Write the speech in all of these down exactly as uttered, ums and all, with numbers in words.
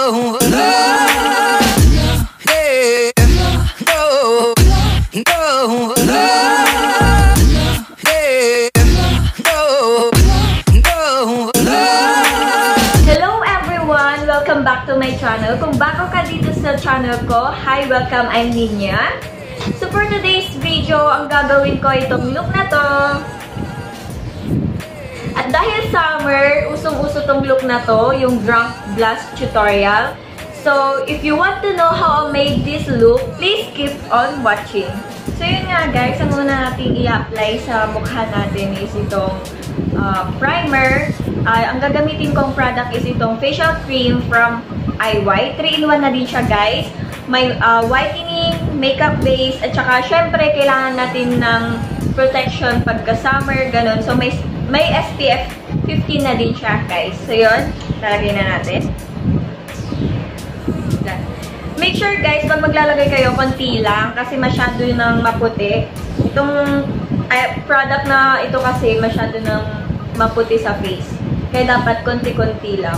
go, go, yeah, go, go, go, yeah, go, go, go. Hello everyone! Welcome back to my channel. Kung bago ka dito sa channel ko, hi, welcome, I'm Ninya. So for today's video, ang gagawin ko itong look na to. At dahil summer, usong-uso tong look na to, yung Drunk Blast tutorial. So, if you want to know how I made this look, please keep on watching. So, yun nga guys, ang una natin i-apply sa mukha natin is itong uh, primer. Uh, ang gagamitin kong product is itong facial cream from I Y. three in one na din siya guys. May uh, whitening, makeup base, at saka syempre kailangan natin ng protection pagka-summer, ganun. So, may May S P F fifteen na din siya, guys. So, yun. Lalagay na natin. Make sure, guys, pag maglalagay kayo, konti lang. Kasi masyado nang maputi. Itong uh, product na ito kasi, masyado nang maputi sa face. Kaya dapat konti-konti lang.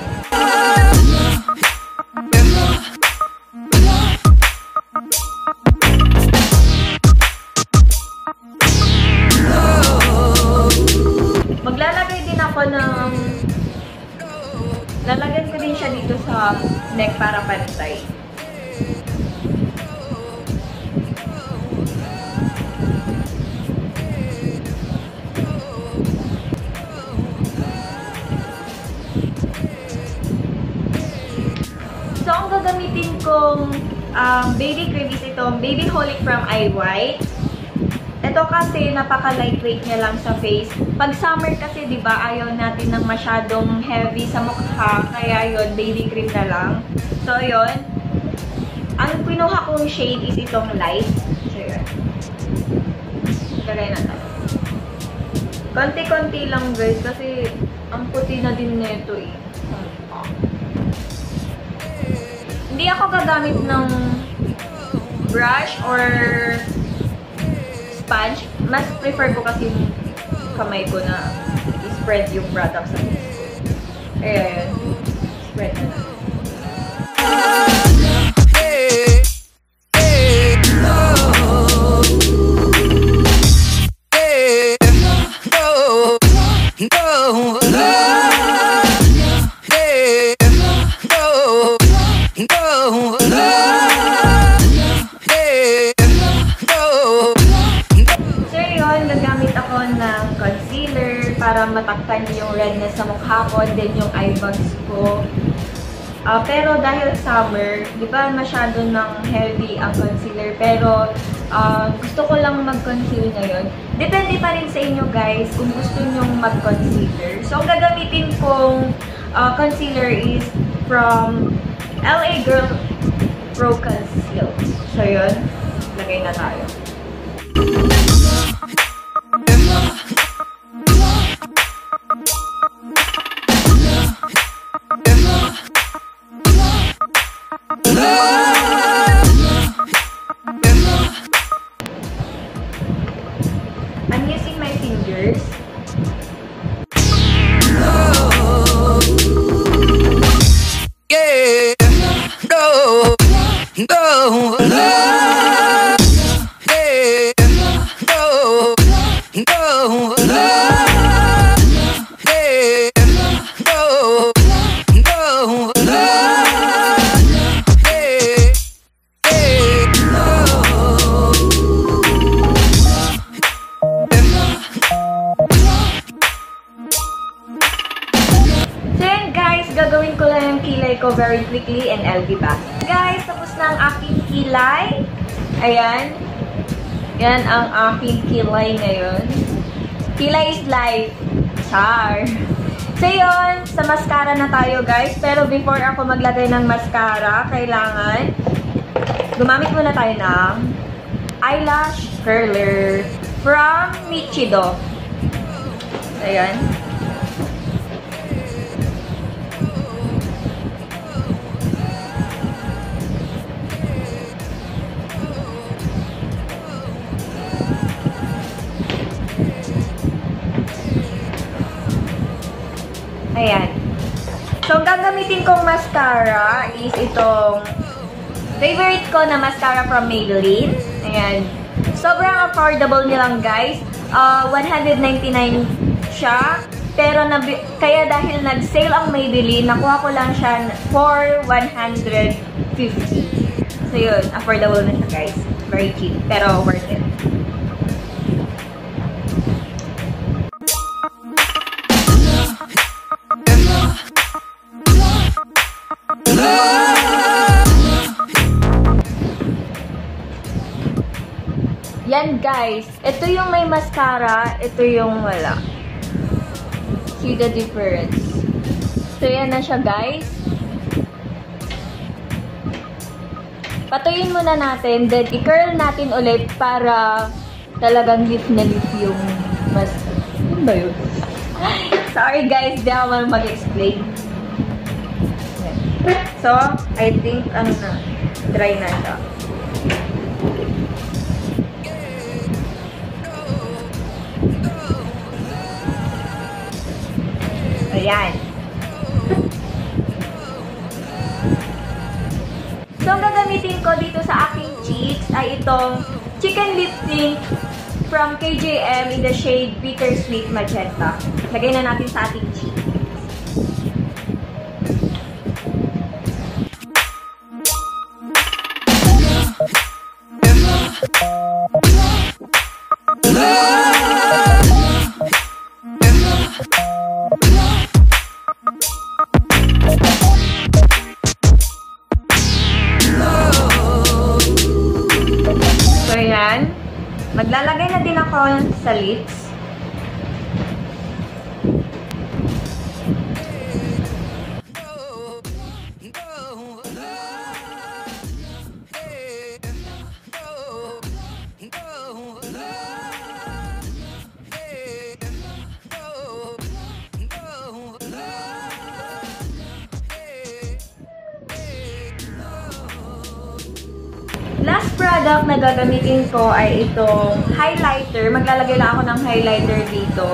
Maglalagay din ako ng... Lalagyan ko din siya dito sa neck para pantay. So, ang gagamitin kong um, baby cream is itong Baby Holic from I Y. Ito kasi, napaka-lightweight niya lang sa face. Pag summer kasi, di ba, ayaw natin ng masyadong heavy sa mukha. Kaya yun, baby cream na lang. So, yun. Ang pinuha kong shade is itong light. So, yun. Lagay na tayo. Konti-konti lang, guys. Kasi, ang puti na din nito eh. Hindi ako gagamit ng brush or sponge. Mas prefer ko kasi yung kamay ko na i-spread yung product sa face ko. Ayan. Spread na na. Para matakpan yung redness sa mukha ko, then yung eye bags ko. Uh, pero dahil summer, di ba masyado ng heavy ang concealer, pero uh, gusto ko lang mag-conceal ngayon. Depende pa rin sa inyo guys kung gusto nyong mag-concealer. So, ang gagamitin kong uh, concealer is from L A Girl Pro Conceal. So, yun. Lagay na tayo. I'm using my fingers. Yeah, go, go, go. Yeah, go, go, go. Gagawin ko lang yung kilay ko very quickly and I'll be back. Guys, tapos na ang aking kilay. Ayan. Yan ang aking kilay ngayon. Kilay is life. Char. So yun, sa mascara na tayo guys. Pero before ako maglagay ng mascara, kailangan gumamit muna tayo ng eyelash curler from Michido. Ayan. Ayan. So, ang gagamitin kong mascara is itong favorite ko na mascara from Maybelline. Ayan. Sobrang affordable nilang guys. Uh, one hundred ninety-nine siya. Pero nabi kaya dahil nag-sale ang Maybelline, nakuha ko lang siya for one hundred fifty. So yun, affordable na siya guys. Very cheap, pero worth it. Yan guys, ito yung may mascara, ito yung wala. See the difference. So yan na siya guys. Patuyin muna natin, then i-curl natin ulit para talagang lift na lift yung mas... Ano ba yun? Sorry guys, di ako mag-explain. So, I think, ano na, dry na siya. Ayan. So, ang gagamitin ko dito sa aking cheeks ay itong Chicken Lip Tint from K J M in the shade Bittersweet Magenta. Lagay na natin sa ating cheeks. So, yan. Maglalagay na din ako sa lips. Last product na gagamitin ko ay itong highlighter. Maglalagay lang ako ng highlighter dito.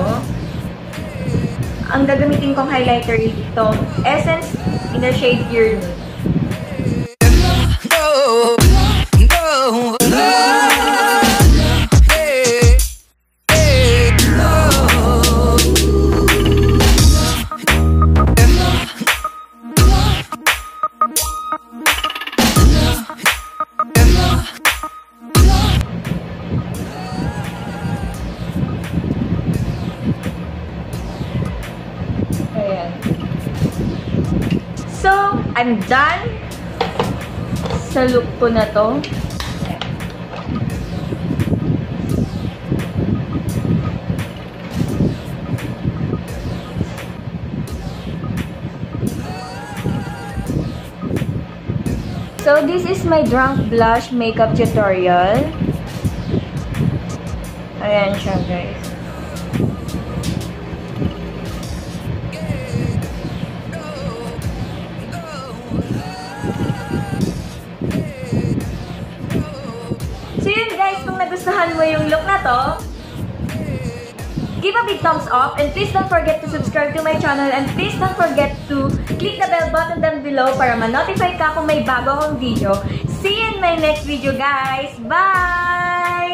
Ang gagamitin kong highlighter dito, Essence in the shade Pure Nude. So, I'm done sa look ko na to. So, this is my Drunk Blush makeup tutorial. Ayan siya, guys. So yun guys, kung nagustuhan mo yung look na to, give a big thumbs up and please don't forget to subscribe to my channel and please don't forget to click the bell button down below para ma-notify ka kung may bago akong video. See you in my next video guys! Bye!